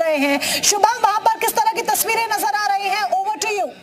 रहे हैं। शुभम, वहां पर किस तरह की तस्वीरें नजर आ रही हैं? Over to you.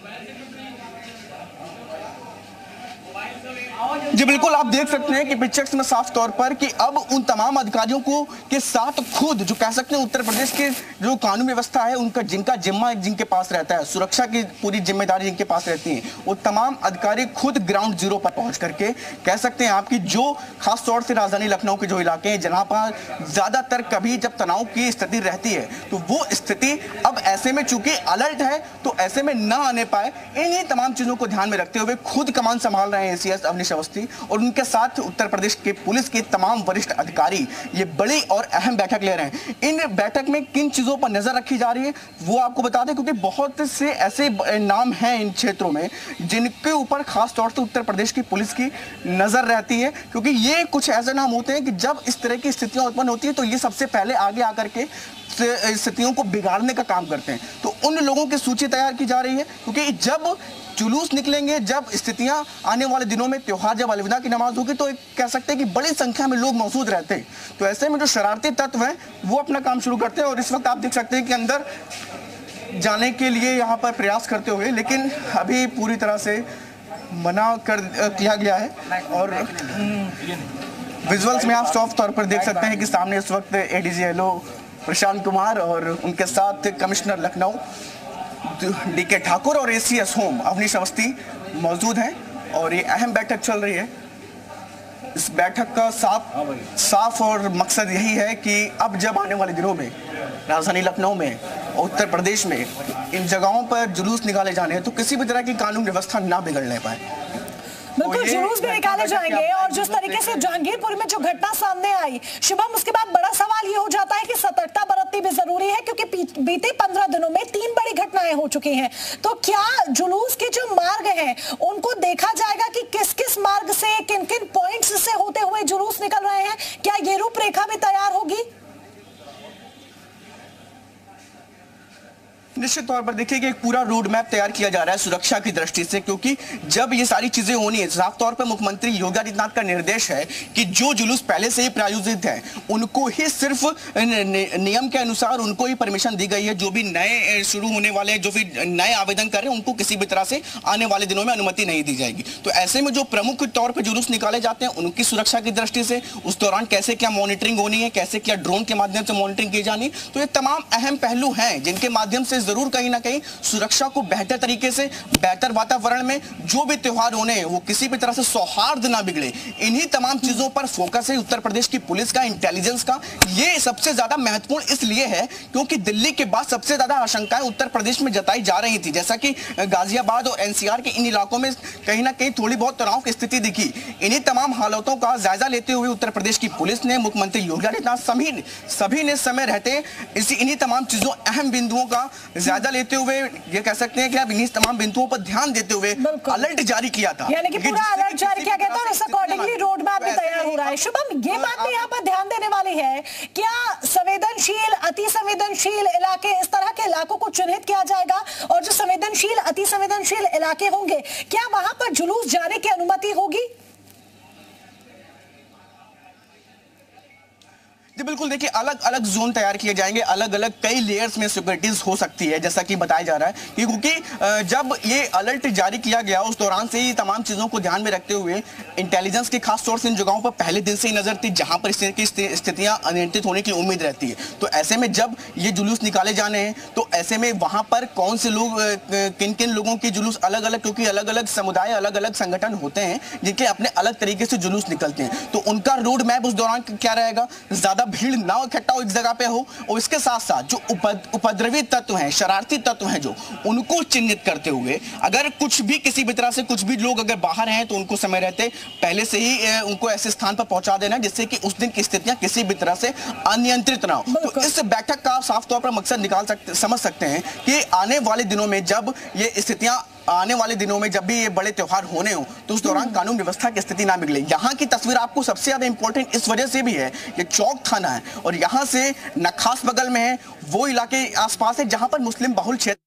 जी बिल्कुल, आप देख सकते हैं कि पिक्चर्स में साफ तौर पर कि अब उन तमाम अधिकारियों को के साथ खुद जो कह सकते हैं उत्तर प्रदेश के जो कानून व्यवस्था है उनका जिनका जिम्मा जिनके पास रहता है, सुरक्षा की पूरी जिम्मेदारी जिनके पास रहती है, वो तमाम अधिकारी खुद ग्राउंड जीरो पर पहुंच करके कह सकते हैं आपकी जो खास तौर से राजधानी लखनऊ के जो इलाके हैं जहां पर ज्यादातर कभी जब तनाव की स्थिति रहती है तो वो स्थिति अब ऐसे में चूंकि अलर्ट है तो ऐसे में न आने पाए, इन्हीं तमाम चीजों को ध्यान में रखते हुए खुद कमान संभाल रहे हैं एसीएस अवनीश अवस्थी और उनके साथ उत्तर प्रदेश के पुलिस के तमाम वरिष्ठ अधिकारी ये बड़ी और अहम बैठक ले रहे हैं। इन बैठक में किन चीजों पर नजर रखी जा रही है वो आपको बता दें, क्योंकि बहुत से ऐसे नाम हैं इन क्षेत्रों में जिनके ऊपर खास तौर से उत्तर प्रदेश की पुलिस की नजर रहती है, क्योंकि ये कुछ ऐसे नाम होते हैं कि जब इस तरह की स्थितियां उत्पन्न होती है तो ये सबसे पहले आगे आकर के स्थितियों को बिगाड़ने का काम करते हैं। तो उन लोगों की सूची तैयार की जा रही है, क्योंकि जब जुलूस निकलेंगे, जब स्थितियां आने वाले दिनों में त्योहार जब अलविदा की नमाज होगी तो कह सकते हैं कि बड़ी संख्या में लोग मौजूद रहते हैं। तो ऐसे में जो शरारती तत्व हैं वो अपना काम शुरू करते हैं और इस वक्त आप देख सकते हैं कि अंदर जाने के लिए यहाँ पर प्रयास करते हुए, लेकिन अभी पूरी तरह से मना कर किया गया है। और विजुअल्स में आप साफ तौर पर देख सकते हैं कि सामने इस वक्त एडीजी एलओ प्रशांत कुमार और उनके साथ कमिश्नर लखनऊ डीके ठाकुर और एसीएस होम अवनीश अवस्थी मौजूद हैं और ये अहम बैठक चल रही है। इस बैठक का साफ और मकसद यही है कि अब जब आने वाले दिनों में राजधानी लखनऊ में और उत्तर प्रदेश में इन जगहों पर जुलूस निकाले जाने हैं तो किसी भी तरह की कानून व्यवस्था ना बिगड़ने पाए। बिल्कुल, जुलूस भी निकाले जाएंगे। और जिस तरीके से जहांगीरपुर में जो घटना सामने आई शुभम, उसके बाद बड़ा सवाल ये हो जाता है कि सतर्कता बरतनी भी जरूरी है, क्योंकि बीते 15 दिनों में 3 बड़ी घटनाएं हो चुकी हैं। तो क्या जुलूस के जो मार्ग हैं उनको देखा जाएगा कि किस किस मार्ग से किन किन पॉइंट्स से होते हुए जुलूस निकल रहे हैं? क्या ये रूपरेखा भी तैयार होगी? निश्चित तौर पर देखिए कि एक पूरा रोड मैप तैयार किया जा रहा है सुरक्षा की दृष्टि से, क्योंकि जब ये सारी चीजें होनी है साफ तौर पर मुख्यमंत्री योगी आदित्यनाथ का निर्देश है कि जो जुलूस पहले से ही प्रायोजित है उनको ही सिर्फ नियम के अनुसार उनको ही परमिशन दी गई है। जो भी नए शुरू होने वाले जो भी नए आवेदन कर रहे हैं उनको किसी भी तरह से आने वाले दिनों में अनुमति नहीं दी जाएगी। तो ऐसे में जो प्रमुख तौर पर जुलूस निकाले जाते हैं उनकी सुरक्षा की दृष्टि से उस दौरान कैसे क्या मॉनिटरिंग होनी है, कैसे क्या ड्रोन के माध्यम से मॉनिटरिंग की जानी, तो ये तमाम अहम पहलू हैं जिनके माध्यम से जरूर कहीं ना कहीं सुरक्षा को बेहतर तरीके से बेहतर वातावरण में जो भी त्योहार होने हैं वो किसी भी तरह से सौहार्द ना बिगड़े, इन्हीं तमाम चीजों पर फोकस है उत्तर प्रदेश की पुलिस का, इंटेलिजेंस का। ये सबसे ज्यादा महत्वपूर्ण इसलिए है क्योंकि दिल्ली के बाद सबसे ज्यादा आशंकाएं उत्तर प्रदेश में जताई जा रही थी। जैसा कि गाजियाबाद और एनसीआर के इन इलाकों में कहीं ना कहीं थोड़ी बहुत तनाव की स्थिति दिखी। इन्हीं तमाम हालातों का जायजा लेते हुए उत्तर प्रदेश की पुलिस ने, मुख्यमंत्री योगी आदित्यनाथ सभी ने समय रहते इन्हीं तमाम चीजों अहम बिंदुओं का जायजा लेते हुए ये कह सकते हैं कि अब इन्हीं तमाम बिंदुओं पर ध्यान देते हुए अलर्ट जारी किया था, यानी कि पूरा अलर्ट जारी किया गया था और इस अकॉर्डिंगली रोड मैप भी तैयार हो रहा है। शुभम, ये बात भी यहाँ पर ध्यान देने वाली है, क्या संवेदनशील अति संवेदनशील इलाके, इस तरह के इलाकों को चिन्हित किया जाएगा और जो संवेदनशील अति संवेदनशील इलाके होंगे क्या वहां पर जुलूस जाने की अनुमति होगी? बिल्कुल, देखिए अलग अलग जोन तैयार किए जाएंगे, अलग अलग कई लेयर्स में सिक्योरिटीज हो सकती है जैसा कि बताया जा रहा है कि क्योंकि जब ये अलर्ट जारी किया गया उस दौरान से ही तमाम चीजों को ध्यान में रखते हुए इंटेलिजेंस की खास तौर से इन जगहों पर पहले दिन से ही नजर थी जहां पर इस तरह की स्थितियां अनियंत्रित होने की उम्मीद रहती है। तो ऐसे में जब ये जुलूस निकाले जाने हैं तो ऐसे में वहां पर कौन से लोग किन किन लोगों की जुलूस अलग अलग, क्योंकि अलग अलग समुदाय अलग अलग संगठन होते हैं जिनके अपने अलग तरीके से जुलूस निकलते हैं, तो उनका रोड मैप उस दौरान क्या रहेगा, ज्यादा भीड़ ना इकट्ठा हो एक जगह पे हो और इसके साथ साथ जो उपद्रवी तत्व हैं, शरारती तत्व हैं जो उनको चिन्हित करते हुए अगर कुछ भी किसी भी तरह से कुछ भी लोग अगर बाहर हैं तो उनको समय रहते पहले से ही उनको ऐसे स्थान पर पहुंचा देना जिससे कि उस दिन की स्थितियां किसी भी तरह से अनियंत्रित ना हो। तो इस बैठक का साफ तौर पर मकसद समझ सकते हैं कि आने वाले दिनों में जब ये स्थितियां आने वाले दिनों में जब भी ये बड़े त्योहार होने हो तो उस दौरान कानून व्यवस्था की स्थिति ना बिगड़े। यहाँ की तस्वीर आपको सबसे ज्यादा इंपॉर्टेंट इस वजह से भी है, ये चौक थाना है और यहाँ से नखास बगल में है वो इलाके आसपास है जहां पर मुस्लिम बहुल क्षेत्र